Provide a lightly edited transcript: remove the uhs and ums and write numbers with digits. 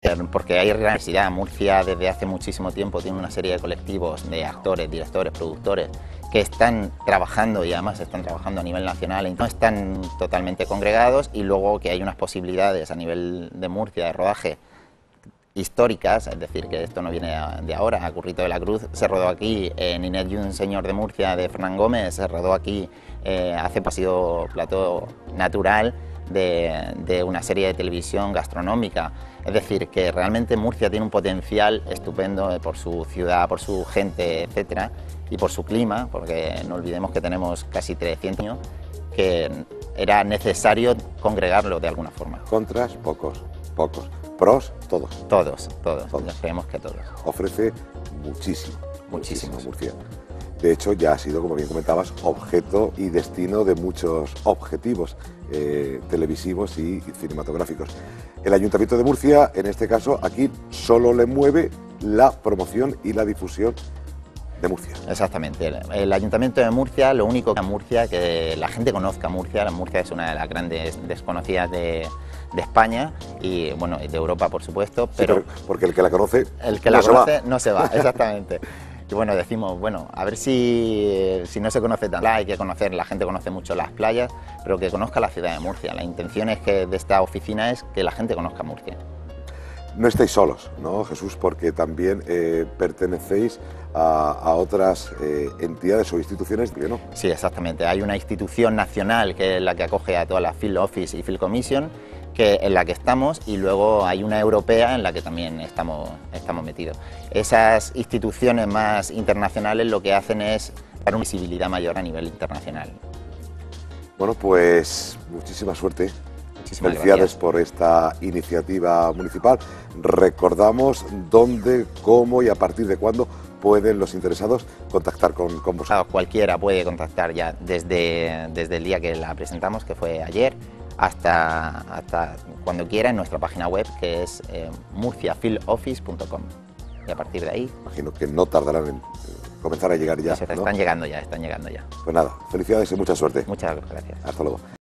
Porque hay necesidad. Murcia desde hace muchísimo tiempo tiene una serie de colectivos de actores, directores, productores que están trabajando y además están trabajando a nivel nacional, no están totalmente congregados, y luego que hay unas posibilidades a nivel de Murcia de rodaje históricas, es decir, que esto no viene de ahora. Currito de la Cruz se rodó aquí, Ninette y un señor de Murcia de Fernán Gómez se rodó aquí, hace sido plató natural de una serie de televisión gastronómica. Es decir, que realmente Murcia tiene un potencial estupendo por su ciudad, por su gente, etcétera, y por su clima, porque no olvidemos que tenemos casi 300 años, que era necesario congregarlo de alguna forma. Contras, pocos. Pros, todos. Todos. Creemos que todos. Ofrece muchísimo Murcia. De hecho, ya ha sido, como bien comentabas, objeto y destino de muchos objetivos televisivos y cinematográficos. El Ayuntamiento de Murcia, en este caso, aquí solo le mueve la promoción y la difusión de Murcia. Exactamente. El Ayuntamiento de Murcia, lo único que Murcia, que la gente conozca Murcia. Murcia es una de las grandes desconocidas de España y bueno, de Europa, por supuesto, pero sí, porque el que la conoce, no se va, exactamente. Y bueno, decimos, bueno, a ver si no se conoce tanto, hay que conocer, la gente conoce mucho las playas, pero que conozca la ciudad de Murcia. La intención es que de esta oficina es que la gente conozca Murcia. No estáis solos, ¿no, Jesús? Porque también pertenecéis a otras entidades o instituciones, ¿no? Sí, exactamente. Hay una institución nacional que es la que acoge a todas las Field Office y Field Commission, en la que estamos, y luego hay una europea en la que también estamos metidos. Esas instituciones más internacionales lo que hacen es dar una visibilidad mayor a nivel internacional. Bueno, pues muchísima suerte. Felicidades gracias por esta iniciativa municipal. Recordamos dónde, cómo y a partir de cuándo pueden los interesados contactar con vosotros. Claro, cualquiera puede contactar ya desde el día que la presentamos, que fue ayer, hasta cuando quiera en nuestra página web, que es murciafieldoffice.com, y a partir de ahí... Imagino que no tardarán en comenzar a llegar ya, ¿no? Están llegando ya. Pues nada, felicidades y mucha suerte. Muchas gracias. Hasta luego.